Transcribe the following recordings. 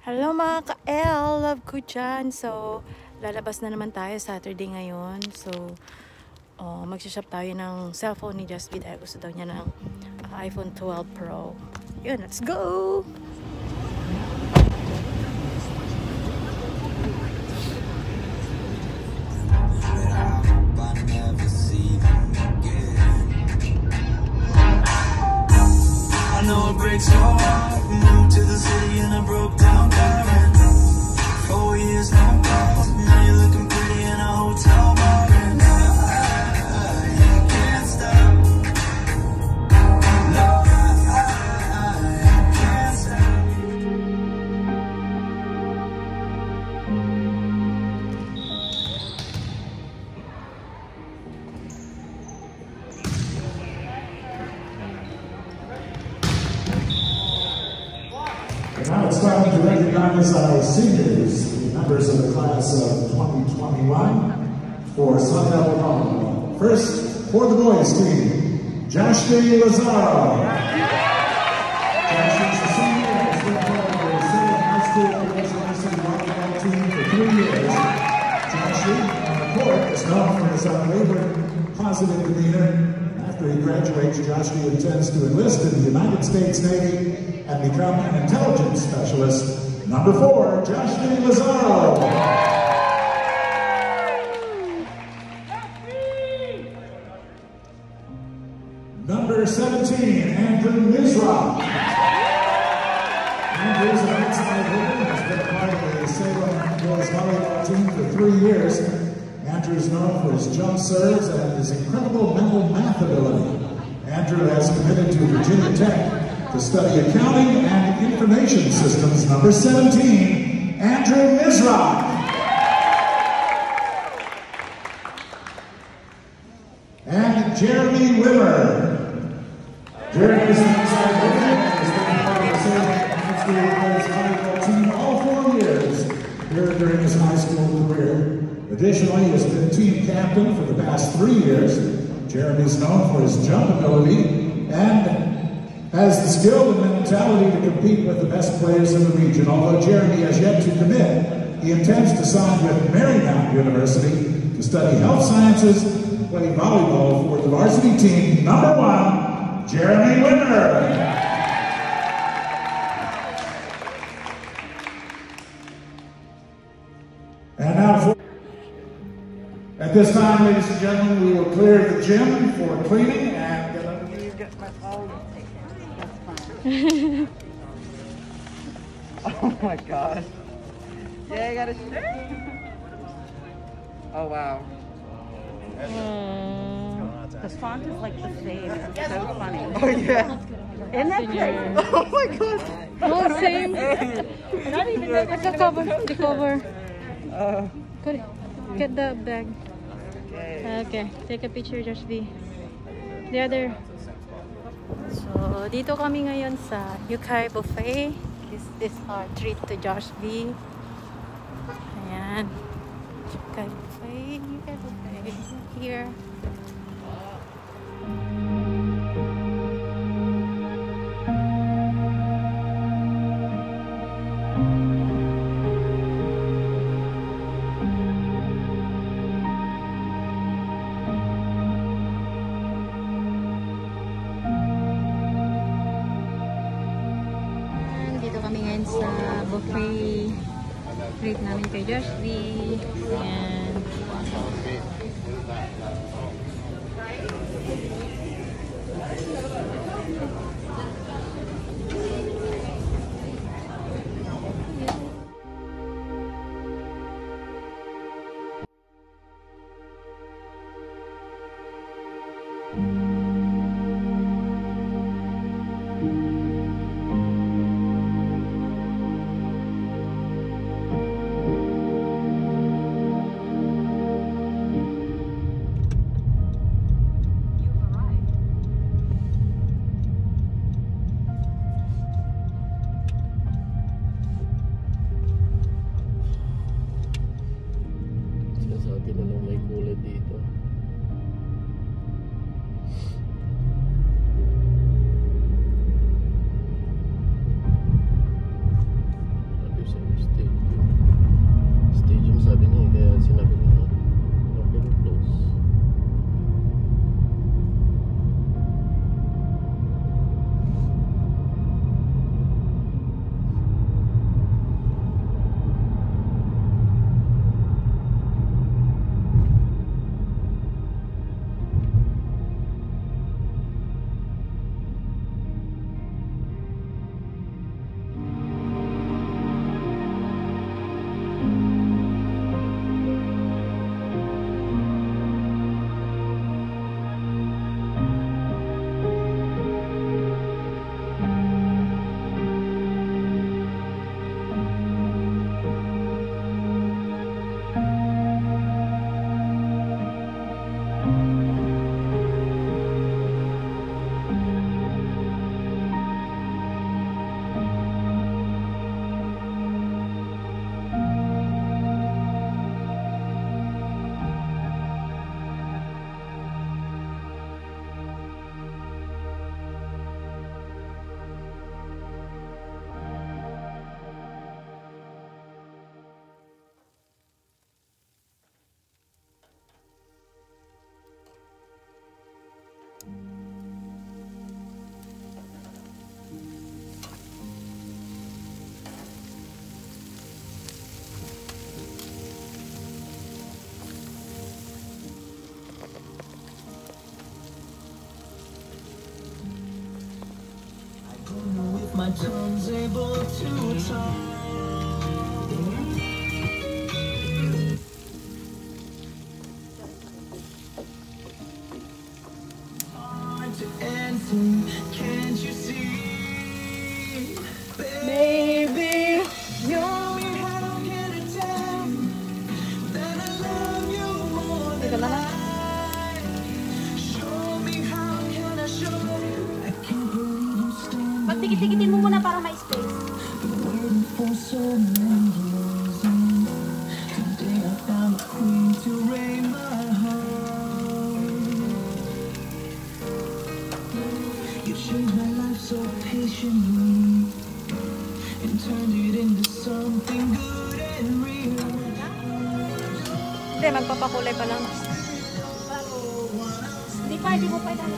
Hello mga ka-L! Love ko dyan! So, lalabas na naman tayo Saturday ngayon. So, magsashop tayo ng cellphone ni jashvy dahil gusto daw niya ng iPhone 12 Pro. Yun, let's go! I know it breaks your heart. Moved to the city in a broke down car. 4 years, no calls. Now you're looking pretty in a hotel bar. And I can't stop. No, I can't stop. And now it's time to recognize our seniors, the members of the class of 2021 for Sun Devil Volleyball. First, for the boys team, Jashvy Lazaro. Jashvy's a senior and has been part of the Salem High School University volleyball team for 3 years. Jashvy, on the court, is known for his unwavering positive demeanor. After he graduates, Jashvy intends to enlist in the United States Navy and become an intelligence specialist. Number 4, jashvy Lazaro. Number 17, Andrew Mizra. Andrew's an outside hitter, has been part of the Salem boys volleyball team for 3 years. Andrew's known for his jump serves and his incredible mental math ability. Andrew has committed to Virginia Tech to study accounting and information systems. Number 17, Andrew Mizra. And Jeremy Wimmer. Jeremy is an outside hitter and has been part of the Salem High School volleyball team all 4 years here during his high school career. Additionally, he has been team captain for the past 3 years. Jeremy is known for his jump ability and has the skill and mentality to compete with the best players in the region. Although Jeremy has yet to commit, he intends to sign with Marymount University to study health sciences and play volleyball for the varsity team. Number 1, Jeremy Wimmer. And now at this time, ladies and gentlemen, we will clear the gym for cleaning and let me get my phone. Oh my god. Yeah, I got a shirt. Oh wow. The font is like the same. It's so funny. Oh yeah. Isn't that crazy? Oh my god. Oh, same. Not even the cover. The cover. Good. Get the bag. Okay, take a picture, jashvy. The other. So, dito kami ngayon sa Yukai Buffet. This is our treat to jashvy. Ayan. Yukai Buffet. Yukai Buffet. Here. Sa buffet treat namin kay jashvy. And unable to talk. Hard to answer, can't you see? Baby, how can I tell that I love you more than life? Show me how can I show I can't believe you stand. Pagtikit-tikitin mo muna para may space. Waiting for so many years, and today I found a queen to reign my heart. You changed my life so patiently and turned it into something good and real. Hindi, magpapakulay pa lang. Hindi pa, hindi mo pa ito.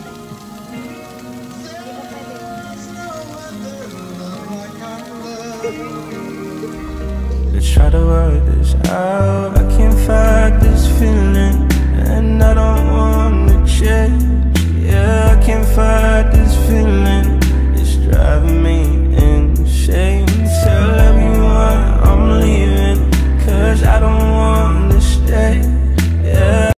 Let's try to work this out. I can't fight this feeling, and I don't want to change. Yeah, I can't fight